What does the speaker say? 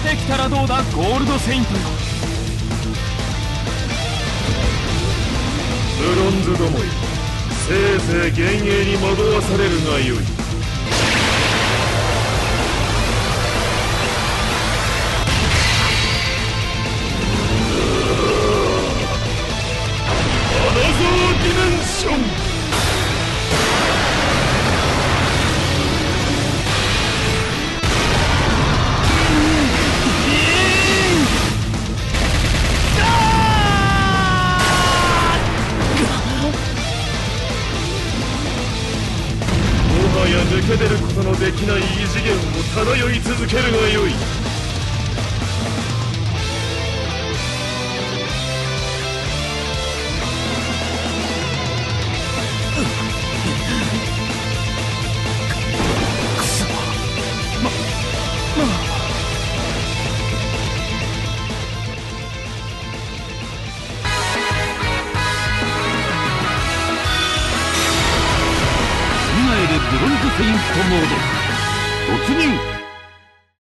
てきたらどうだゴールドセイントよ。 ブロンズどもよ、せいぜい幻影に惑わされるがよい。アナザーディメンション。もはや抜け出ることのできない異次元を漂い続けるがよい。 ブロンズセイントモード突入。